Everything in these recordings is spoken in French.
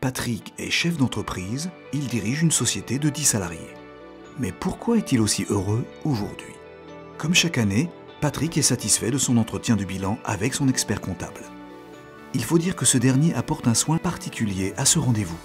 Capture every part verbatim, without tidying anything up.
Patrick est chef d'entreprise, il dirige une société de dix salariés. Mais pourquoi est-il aussi heureux aujourd'hui? Comme chaque année, Patrick est satisfait de son entretien de bilan avec son expert comptable. Il faut dire que ce dernier apporte un soin particulier à ce rendez-vous.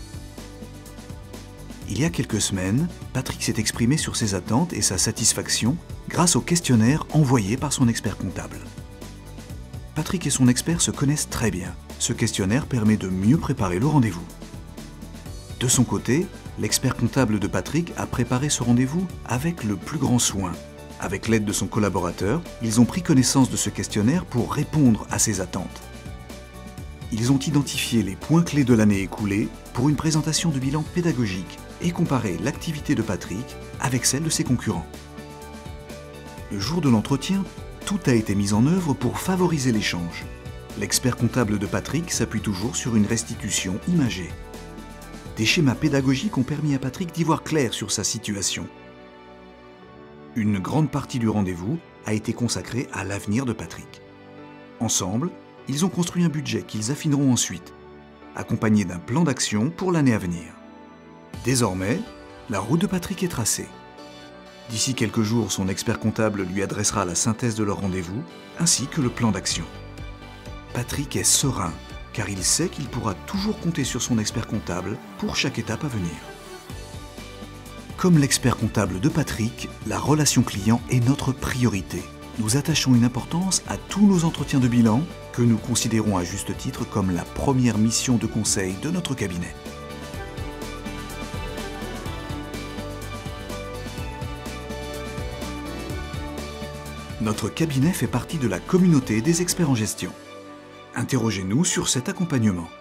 Il y a quelques semaines, Patrick s'est exprimé sur ses attentes et sa satisfaction grâce au questionnaire envoyé par son expert comptable. Patrick et son expert se connaissent très bien. Ce questionnaire permet de mieux préparer le rendez-vous. De son côté, l'expert comptable de Patrick a préparé ce rendez-vous avec le plus grand soin. Avec l'aide de son collaborateur, ils ont pris connaissance de ce questionnaire pour répondre à ses attentes. Ils ont identifié les points clés de l'année écoulée pour une présentation de bilan pédagogique et comparé l'activité de Patrick avec celle de ses concurrents. Le jour de l'entretien, tout a été mis en œuvre pour favoriser l'échange. L'expert comptable de Patrick s'appuie toujours sur une restitution imagée. Des schémas pédagogiques ont permis à Patrick d'y voir clair sur sa situation. Une grande partie du rendez-vous a été consacrée à l'avenir de Patrick. Ensemble, ils ont construit un budget qu'ils affineront ensuite, accompagné d'un plan d'action pour l'année à venir. Désormais, la route de Patrick est tracée. D'ici quelques jours, son expert comptable lui adressera la synthèse de leur rendez-vous, ainsi que le plan d'action. Patrick est serein, car il sait qu'il pourra toujours compter sur son expert comptable pour chaque étape à venir. Comme l'expert comptable de Patrick, la relation client est notre priorité. Nous attachons une importance à tous nos entretiens de bilan, que nous considérons à juste titre comme la première mission de conseil de notre cabinet. Notre cabinet fait partie de la communauté des experts en gestion. Interrogez-nous sur cet accompagnement.